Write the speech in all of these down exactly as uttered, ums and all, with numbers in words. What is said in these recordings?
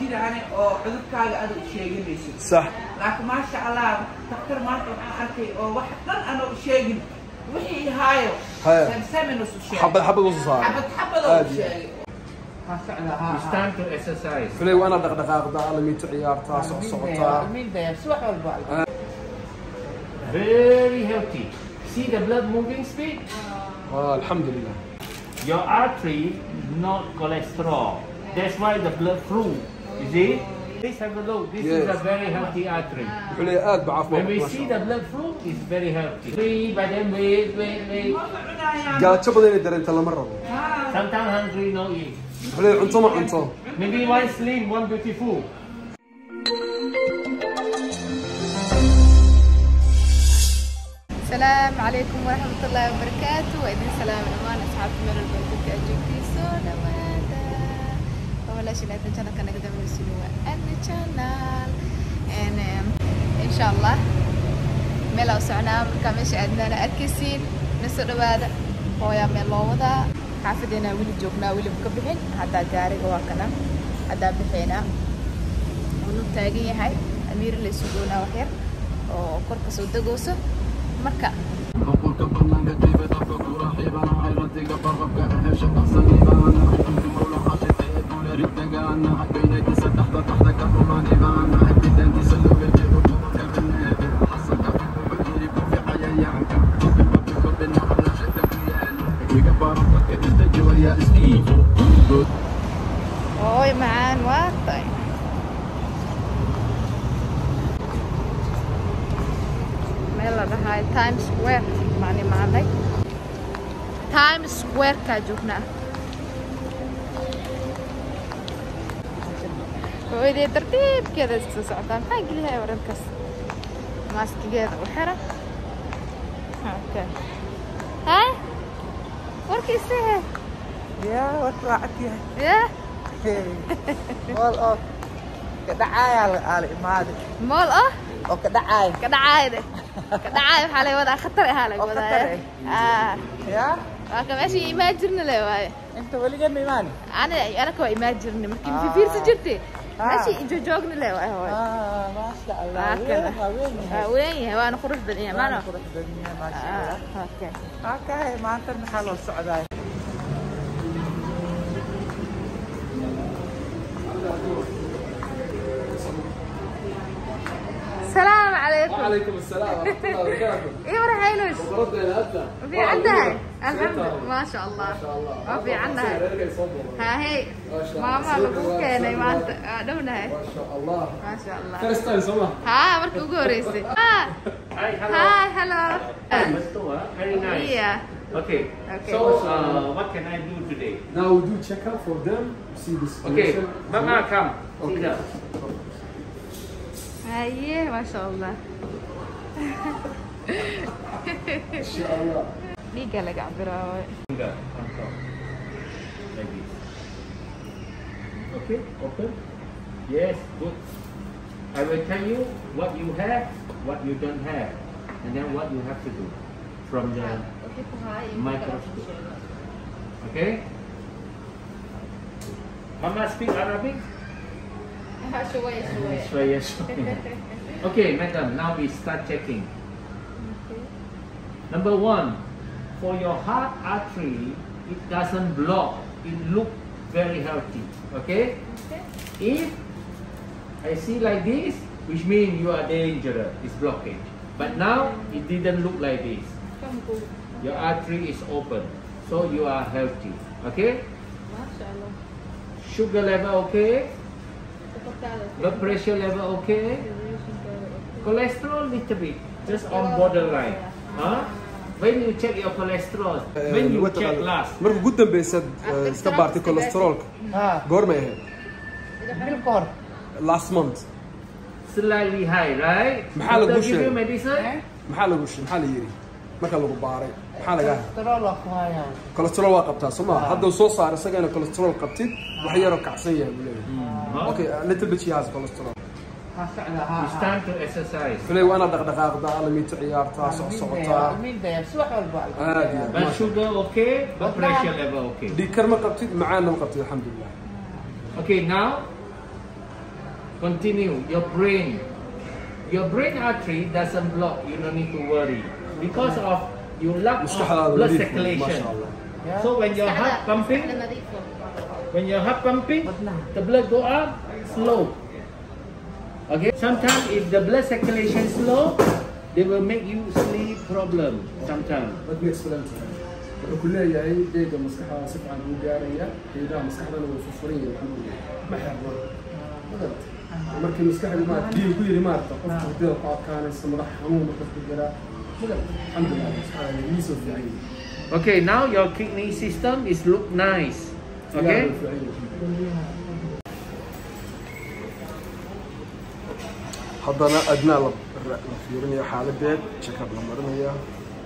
جينا أنا أو عذر كاجا أنا شيء جنسي صح لكن ما شاء الله تذكر ما أركي أو واحد أنا شيء وحي هايو هاي سامي نص شيء حبة حبة نص صار حبة حبة نص شيء It's time to exercise. فلي وأنا دقدقة قضاء على ميت عيار تاسع صوتا. Very healthy. See the blood moving speed? آه الحمد لله. Your artery not cholesterol. That's why the blood flow. You see? Please have a look. This yes. is a very healthy artery. حليات بعرف. When we see the blood flow, it's very healthy. Three, but then wait, wait, wait. قالت شو بدنا ندري أنت مرة. Sometimes hungry, no eat. حلي أنتم ما أنتم. Maybe one slim, one beautiful. السلام عليكم ورحمة الله وبركاته وإذن سلام الأمان أصحاب من البنتك أجيكي سونا ماذا ولا شيء لا تنسى كنا قدام نسلوا أن channel and إن شاء الله ملا وسعنا كمش عندنا أكيسين نسر هذا هو يا ملا وذا حافظنا ولي جوبنا ولي بكبهن هذا جاري وكنا هذا بحينا ونتاجي هاي أمير اللي سجونا وحير وكركس ودقوسه مركا اوي معان واطي هاي تايم سكوير معني معنا تايم سكوير كاجوكنا وإذا ترتيب كذا استسعدان هاي قلي هاي ورنكس ماسك كذا وحرة اوكي هاي وركي سهل يا وطلعتي يا مول أو كدعاية على الماضي مول أه أو كدعاية كدعاية ده كدعاية بحالي وضع خطر هالك خطر آه يا لكن ماشي إيماجرني له واي أنت ولي جنبي ماني أنا أنا كوا إيماجرني ممكن في فير سجلتي ماشي جوجوجني له واي هو آه ما شاء الله وين وين هو أنا خرج بالدنيا ما أنا خرج بالدنيا ما شاء الله أوكي أوكي ما أنت محل السعودية السلام عليكم. وعليكم السلام ورحمة الله وبركاته. إيه ورا هينوش؟ وردنا الأبدا. في عندها الحمد لله ما شاء الله. ما شاء الله. ما في عندها. ها هي. ماما لبوك يعني ما أنت دونا هي. ما شاء الله. ما شاء الله. First time سما. ها مركو غوريسي. ها. Hi, hello. Hi, hello. Very nice. Yeah. Okay. Okay. So, uh, what can I do today? Now we do check up for them. See this. Okay. Mama, come. Okay. Sit down. هاي ما شاء الله. إن شاء الله. ليك لك عبراوي. Finger on top. Like this. Okay, open. Yes, good. I will tell you what you have, what you don't have, and then what you have to do from the microscope. Okay? Mama speak Arabic? شوية شوية. شوية شوية. Okay, madam, now we start checking. Okay. Number one, for your heart artery, it doesn't block. It look very healthy. Okay? Okay. If I see like this, which means you are dangerous, it's blockage. But now it didn't look like this. Your artery is open, so you are healthy. Okay? ما شاء الله. Sugar level okay? Blood pressure level okay? Cholesterol little bit, just on borderline. Huh? When you check your cholesterol, when you check last. مرة قدام بيسد استبارتي كوليسترول. ها قرمة هي. بالكور. Last month. Slightly high, right? محل Doctor وش give you medicine? محل وش محل يري. ما كان له باري. محل جاه. ترى الله كوايا. كوليسترول واقبتها سما. هذا وصوص صار سجينا كوليسترول قبتي وحيرة كعسية بليه. Okay, a little bit she has cholesterol. It's time to exercise. فلي وأنا دقدقة قضاء على ميت عيار تاسع صوتا. مين ده يسوح والبال. عادي. Blood sugar okay, blood pressure level okay. دي كرمة قبتي معانا قبتي الحمد لله. Okay, now Continue. Your brain. Your brain artery doesn't block. You don't need to worry because of you lack of blood circulation. Yeah. So when your heart pumping, when your heart pumping, the blood go up slow. Okay. Sometimes if the blood circulation slow, they will make you sleep problem. Sometimes. Let me explain to you. كلها هي ديجا مسكحة سبعة مجارية ديجا مسكحة أنا وفرية الحمد لله ما حضر مركي مسكحة ما دي كل ما تقف تقدر قاعد كان استمر حموم تقدر الحمد لله مسكحة يوسف يعني. Okay, now your kidney system is look nice. Okay. حضرنا أدنى لفيرني حالة بيت شكرا لمرنا إياه.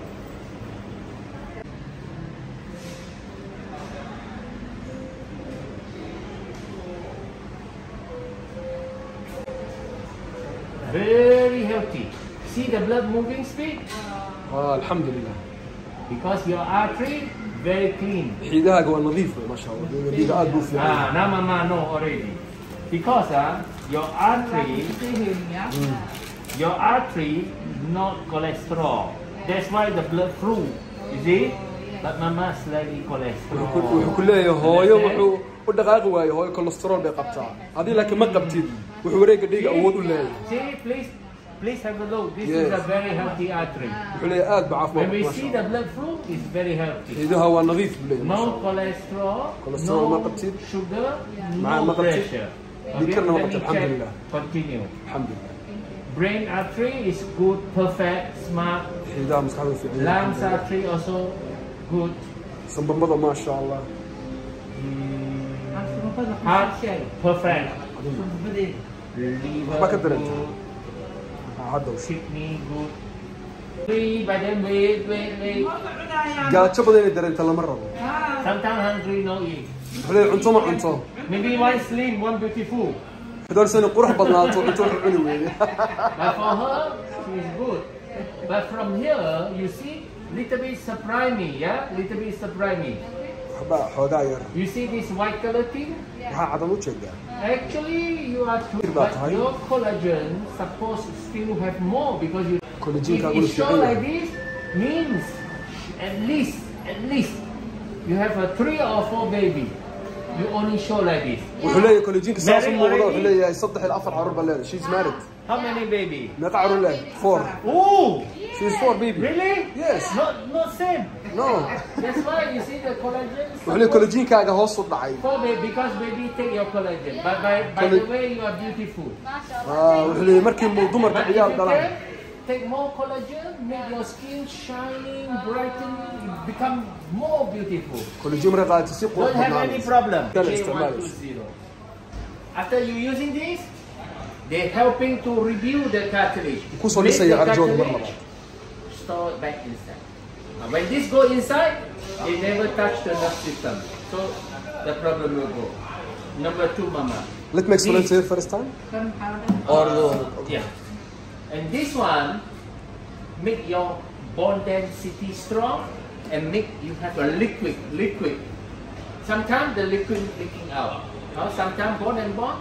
Very healthy. See the blood moving speed? آه الحمد لله. Because your artery very clean. حيدها جوا نظيفة ما شاء الله. حيدها أدوف يعني. Ah, now mama know already. Because ah, uh, your artery, mm. your artery not cholesterol. That's why the blood flow. You see? But mama slightly cholesterol. وكلها هاي وحو ودقائق واي هاي كوليسترول بيقبتها. هذه لكن ما قبتي. وحوريك دقيقة أول ولا. See, please, please have a look. This yes. is a very healthy artery. وحليات بعفو. When we see the blood flow, it's very healthy. إذا هو نظيف بلي. No cholesterol. cholesterol no ما قبتي. sugar. مع ما no pressure. ذكرنا وقت الحمد لله. Continue. الحمد لله. Brain artery is good, perfect, smart. إذا مسكحة في. Lungs artery also good. سنبضة ما شاء الله. Heart perfect. ما قدر أنت. هذا وش. Kidney good. Three, but then wait, wait, wait. قاعد شو بدين يدري أنت لمرة. Sometimes hungry, no eat. حلو عنصو ما عنصو. Maybe one slim, one beautiful. هذول سنة قرح بطناتو عنصو حلوة. But for her, she is good. But from here, you see, little bit surprise me, yeah? Little bit surprise me. You see this white color thing? Actually, you are too, but your collagen supposed to still have more because you. If it's show like this, means at least, at least, you have a three or four baby. You only show like this. وحلي كولاجين كساس الموضوع حلي يصدح الأفر عرب الليل. She's married. How many baby? نقع رولي. Four. Oh. She's four baby. Really? Yes. Not not same. No. That's why you see the collagen. وحلي كولاجين كاجا هو صد عين. Four baby because baby take your collagen. But by by the way you are beautiful. آه وحلي مركي موضوع مركي عيال دلام. Take more collagen, make your skin shining, brightening, become more beautiful. كولاجين مرة تسيق. Don't have any problem. After you using this, they're helping to review the cartilage. كوسو لسه يعرجون مرة. Store it back inside. Now, when this go inside, it never touch the nerve system, so the problem will go. Number two, mama. Let me explain to you first time. Or yeah. And this one make your bone density strong and make you have a liquid, liquid. Sometimes the liquid leaking out. Or sometimes bone and bone.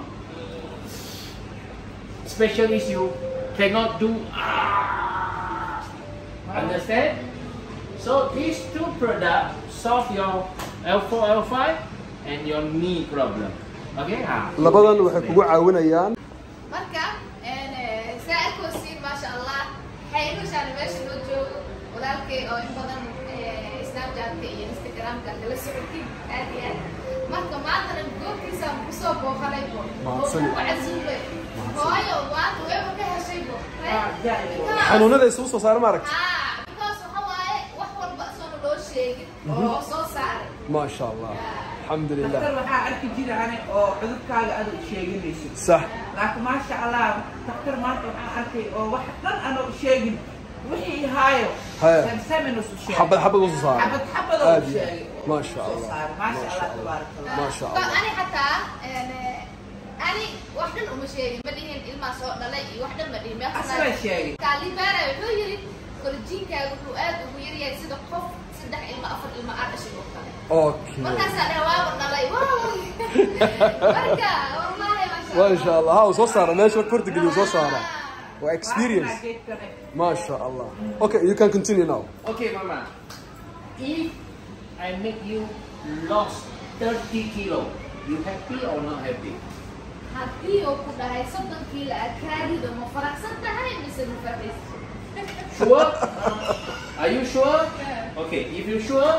Especially if you cannot do ah, understand? So these two products solve your L four, L five and your knee problem. Okay? Ah. لبضن waxay kugu caawinayaan. Marka een saad ku siin ma sha Allah. Xayru shan meesha loo joogo walaalkay oo in badan Snapchat iyo Instagram ka kala socodkii aad iyo aad. Marka maanta goobtiisa ku soo booqanay bo. Oo casuubay. Hooyo waad weeyo ka heshay bo. xanuunada ay soo saar ma aragtay. Ah, because waxa waaye wax walba soo loo sheegay oo soo saaray. Ma sha Allah. الحمد لله. دكتور waxaa arki jiray ani oo cudurkaaga aad u sheeginaysid. صح. laakiin ma sha Allah dكتور maanta waxaan arkay oo wax dhan aan u sheegin wixii haayo. samsamin u sheegay. حبة حبة وصار. حبة حبة u sheegay. ما شاء الله. ما شاء الله تبارك الله. ما شاء الله. أنا حتى أنا واحدة أم شيء بديهن إلما صار دلائي واحدة بديه ما أصلا شيء. تعليم بارا يقولي كولجين كأقول أد ويري يصير خف صدق إلما أفر إلما أرش الوقت. أوكي. مركز أنا واو دلائي واو. مركز والله ما ما شاء الله. ها وصار ماشي فرد قدي وصار واكسبيرينس ما شاء الله. Okay, you can continue now. Okay, Mama. If I make you lost thirty kilo, you happy or not happy? haddii oo ku dhahay soddon kiilo aad kaadido ma faraxsan tahay mise ma faraxsan? Sure? Are you sure? Yeah. Okay, if you sure,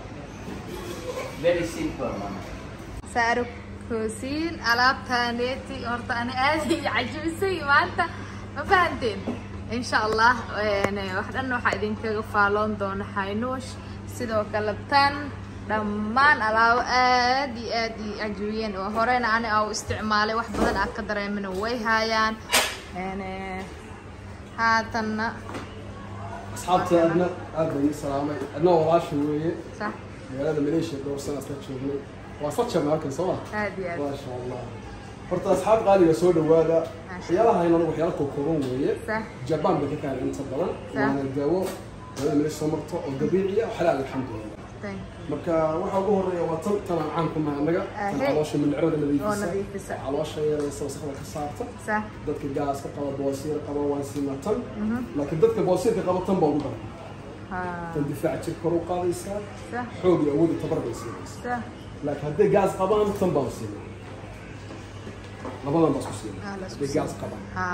very simple, Mama. saaruk koosiin alaabtaaneeti horta ani aad iyo cajibisay maanta ma fahanteen insha Allah wax dhan waxa idinkaga faaloon doona Xaynuush sidoo kale tan dhammaan alaabo aad iyo aad iyo cajibiyeen oo horeyna ani aan isticmaalay wax badan aan ka dareemin way haayaan yani haatanna asxaabta adna aad bay salaamay adna walaashi weeye صح magaalada Malaysia dhowr sano ka joognay waa fatcha markan soo ah aad iyo aad ma sha Allah horta asxaab qaaliga soo dhawaada waxyaalaha aynu waxyaalo ka kooban weeye صح Japan bay ka kaalin inta badan waana daawo wada Malaysia marto oo dabiici ah xalaal alxamdulillah marka waxa ugu horeeya waa tan tan aan ku naanaga caloosha min cirada nadiifisa caloosha yar soo saxda ka saarta صح dadka gaas ka qaba boosiir qaba waan siinatan laakiin dadka boosiir ka qaba tan baa ugu daran ha tan difaac jir kor u qaadaysa صح xoog iyo awood tabar bay siinaysa صح laakiin hadday gaas qabaan tan baa siinay labadan baa isku siinay hadday gaas qabaan ha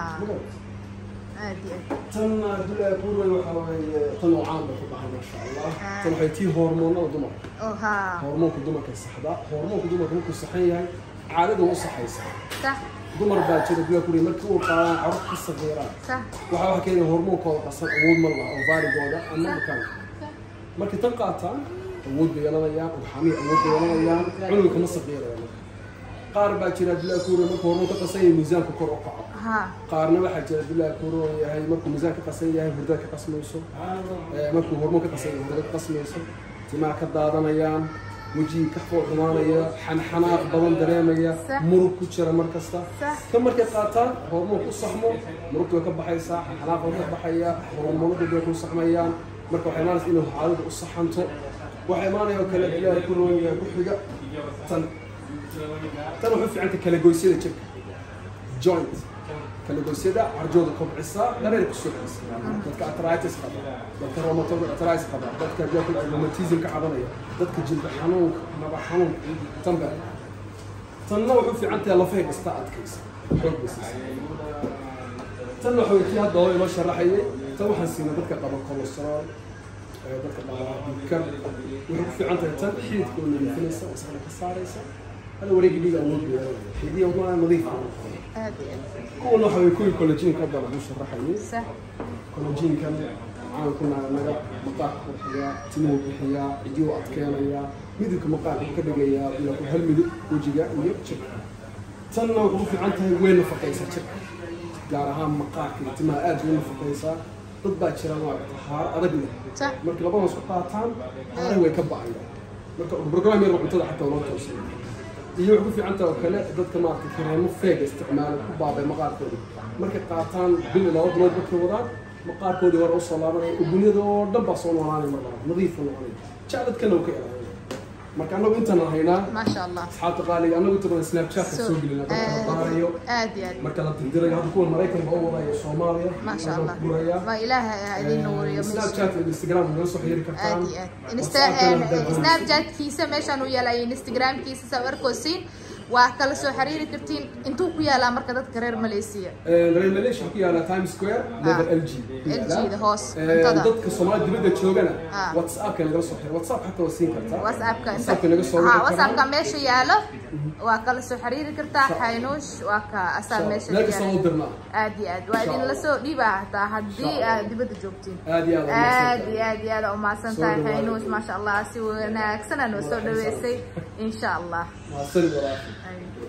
عادي تن دول أقول وحوي تن وعام بفضل ما شاء الله تن حيتي هرمون أو دمر أوها هرمون كدمر كالصحة هرمون كدمر كمك صحية عادة وصحية صح دمر باكر دول أقول مركو قا عرق الصغيرة صح وحوي كذا هرمون كذا قصر أول مرة أو فارق هذا أما مكان مركي تنقطع أول بيانا يا وحامي أول بيانا يا علو كم صغيرة قارب باكر دول أقول مركو هرمون كقصير ميزان كقر أقع qaarna waxa jira bilaa kuro yahay markuu miisaanka qasan yahay hurdada ka qasmayso ee markuu hormoonka qasan yahay hurdada ka qasmayso timaa ka daadanayaan wajiga ka fooxmaanaya xanaaq badan dareemaya murug ku jira markasta ka markay qaataan hormoonku u saxmo murugtu ka baxaysa xanaaq ka baxaya hormoonku way ku saxmayaan marka waxay maanaysaa inuu xaaladu u saxanto waxay maanayaan kala bilaa kuro yahay ku xiga tan tan wuxuu fiicanta kala goysida jirka joint kala goysada arjooda kobcisa dhareer ku socodsa dadka arthritis qaba dadka rheumatoid arthritis qaba dadka jabal rheumatism ka cabanaya dadka jilba xanuunka maba xanuun tanba tanna wuxuu fiicantahay lafaha kasta adkaysa xoog basiis tan wuxuu kiyaa doodo inoo sharaxayay tan waxaan siinaa dadka qaba cholesterol dadka qaba dhiigkar wuxuu ku fiicantahay tan xididka oo nadiifinaysa oo saxna ka saaraysa هذا وريق لي أول حدية وما نظيفة. كل واحد يكون كولاجين كبر مش الرحيم. صح. كولاجين كان عام كنا نجا مقاط الحياة تنو الحياة يجوا أتكلم يا ميدك مقاط كذا جيا ولا كل هالميدك وجيا ويبشر. تنا وقف عنته وين فقيسة شر. جارها مقاط تما أج وين فقيسة ضد شراء واحد حار أرجله. صح. مركب لبنا سقطان هذا هو يكبر عليه. مركب البرنامج يروح يطلع حتى ولو توصل. iyo wuxuu fiicantaa oo kale dadka maartay kareemo feeg isticmaal ku baabay maqaarkooda markay qaataan bil laba bilood dadka wadaan maqaarkooda war u soo laabanay ubunyada oo dhan baa soo noolaanay markaa nadiif u noqonay jacladkana uu ka ilaaliyay marka anagu intaan haynaa ma sha Allah asxaabta qaaliga anagu intaan snapchat ka soo gelinaa dadka baarayo aad iyo aad marka la tindirayo hadda kuwa Mareykan baa wadayo Soomaaliya ma sha Allah ma ilaaha idin nuuriyo snapchat iyo Instagram oo soo xiriir kartaan aad iyo aad snapchat kiisa meeshan uu yaalay Instagram kiisa sawirkoosiin waa kala soo xiriiri kartiin intuu ku yaala marka dadka reer Malaysia ee reer Malaysia ku yaala Times Square level L G L G da hoos intada dadka Soomaaliya dibadda joogana WhatsApp ka laga soo xiriir WhatsApp xataa wasiin kartaa WhatsApp ka inta laga soo xiriir WhatsApp ka meesha yaalo waa kala soo xiriiri kartaa Xaynuush waa ka asal meesha yaalo soo dirna aad iyo aad waa idin la soo dhiibaa hataa hadii aad dibadda joogtiin aad iyo aad aad aad aad oo ma santahay Xaynuush ma sha Allah si wanaagsan oo soo dhaweysay insha Allah ma soo